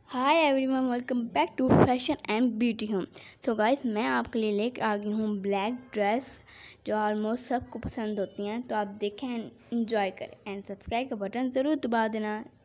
Hi everyone, welcome back to fashion and beauty home. So guys, मैं आपके लिए लेकर आ गई हूँ ब्लैक ड्रेस जो ऑलमोस्ट सबको पसंद होती हैं। तो आप देखें एंड एंजॉय करें एंड सब्सक्राइब का बटन ज़रूर दबा देना